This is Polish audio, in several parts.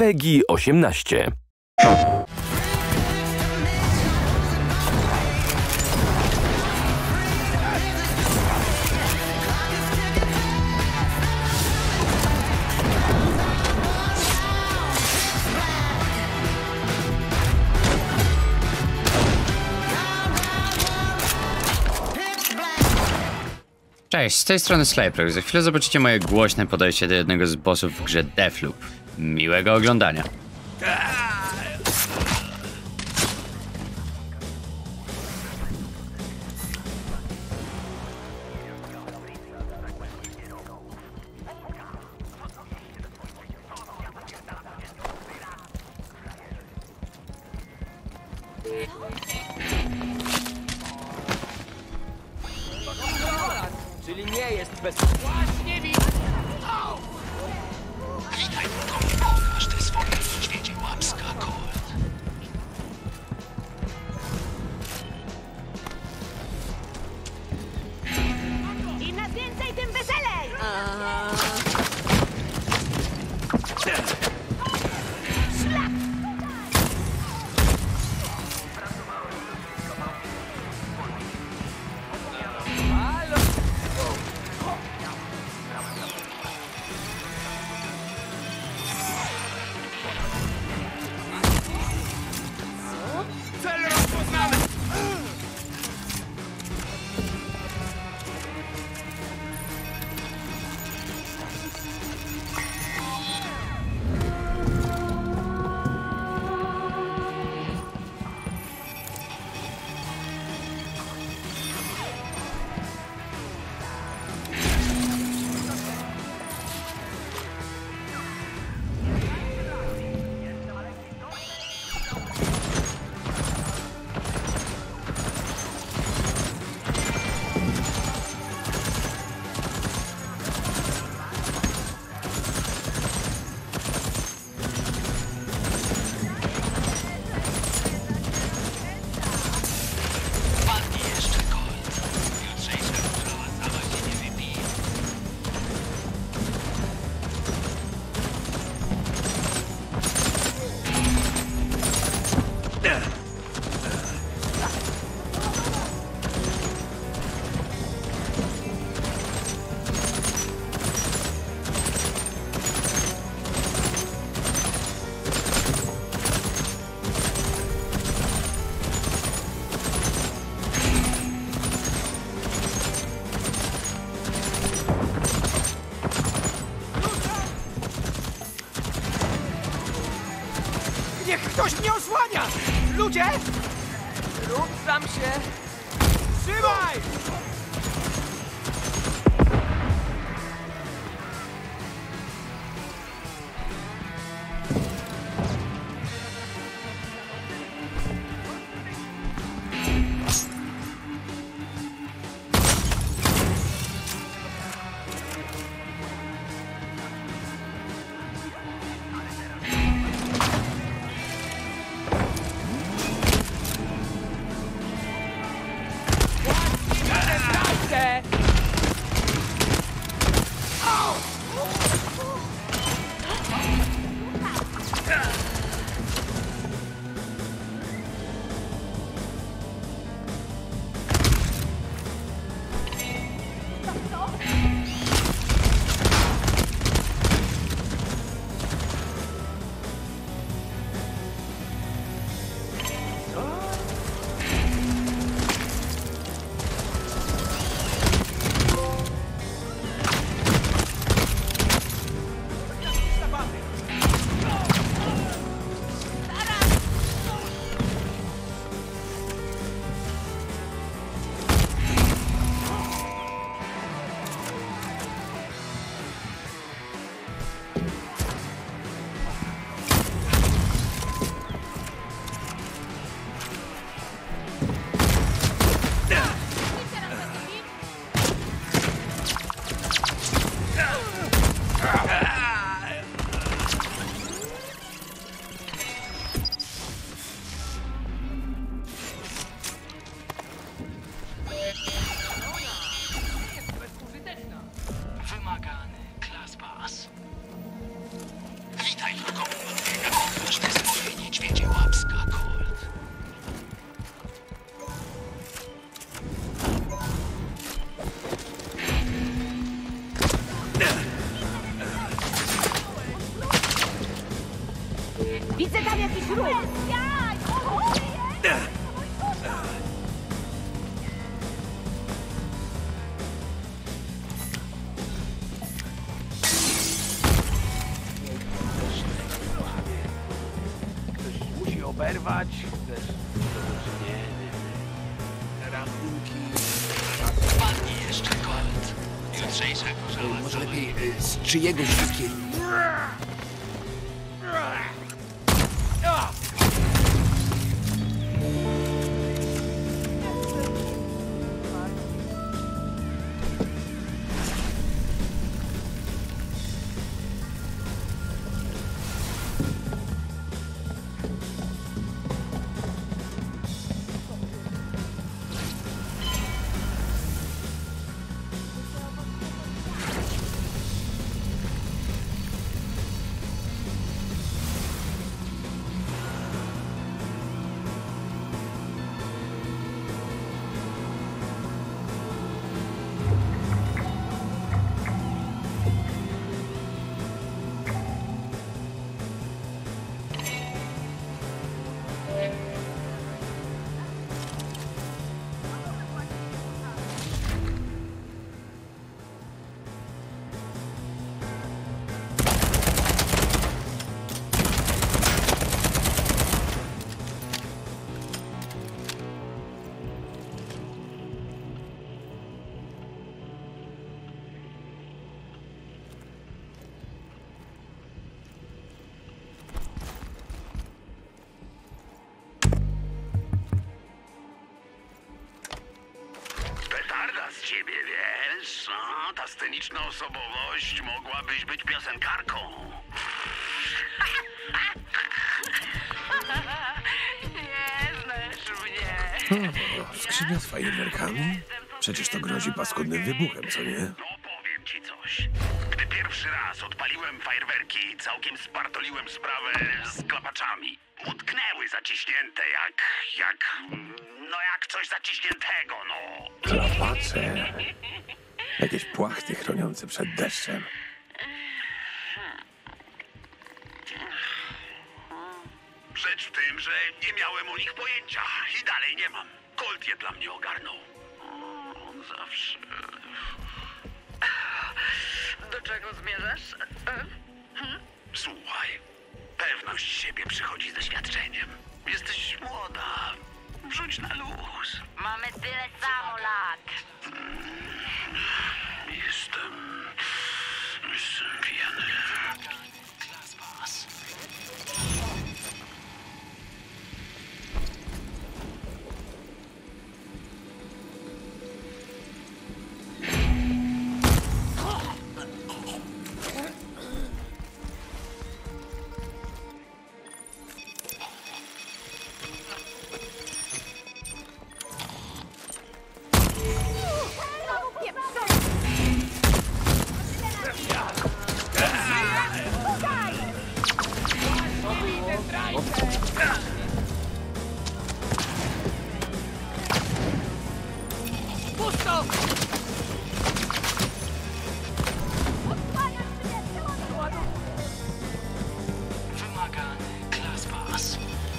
PEGI 18. Cześć, z tej strony Slayprox. Za chwilę zobaczycie moje głośne podejście do jednego z bossów w grze Deathloop. Miłego oglądania. Czyli nie jest bez... Właśnie widzę! Witaj, pułkowniku. Każdy swoje w świecie łapska Colt. Im nas więcej, tym weselej! Szlak! Cel rozpoznany! Padnij jeszcze, Colt. Jutrzejsza różowa sama się nie wypije. Niech ktoś mnie osłania! Ludzie! Ruszam się! Trzymaj! Widzę tam jakiś ruch! Ktoś musi oberwać, też nie. Rachunki. Padnie jeszcze Colt. Jutrzejsza gorzała. Może lepiej z czyjegoś whisky. Petarda z ciebie, wiesz? No, ta sceniczna osobowość mogłabyś być piosenkarką. Nie znasz mnie. Skrzynia z fajerwerkami? Przecież to grozi paskudnym wybuchem, co nie? No, powiem ci coś. Gdy pierwszy raz odpaliłem fajerwerki, całkiem spartoliłem sprawę z klapaczami. Utknęły zaciśnięte jak coś zaciśniętego, no. Klapacze. Jakieś płachty chroniące przed deszczem. Rzecz w tym, że nie miałem o nich pojęcia i dalej nie mam. Colt je dla mnie ogarnął. On zawsze... Do czego zmierzasz? Słuchaj, pewność siebie przychodzi z doświadczeniem. Jesteś młoda. Wrzuć na luz. Mamy tyle samo lat. Jestem pijany. Wymagany Class Pass.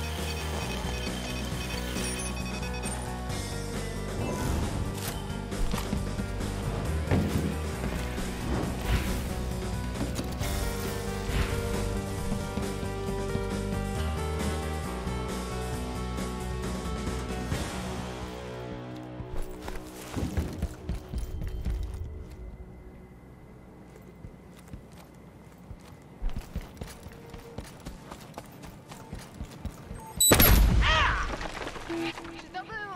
Czy to był...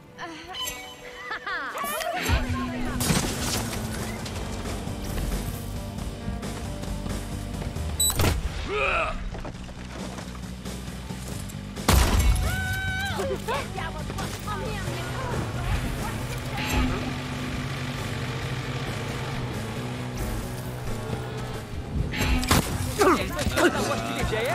Co tam właściwie dzieje?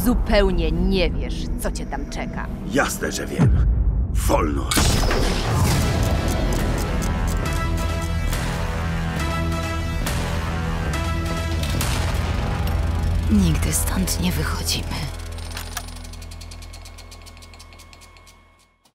zupełnie nie wiesz, co cię tam czeka. Jasne, że wiem. Wolność. Nigdy stąd nie wychodzimy.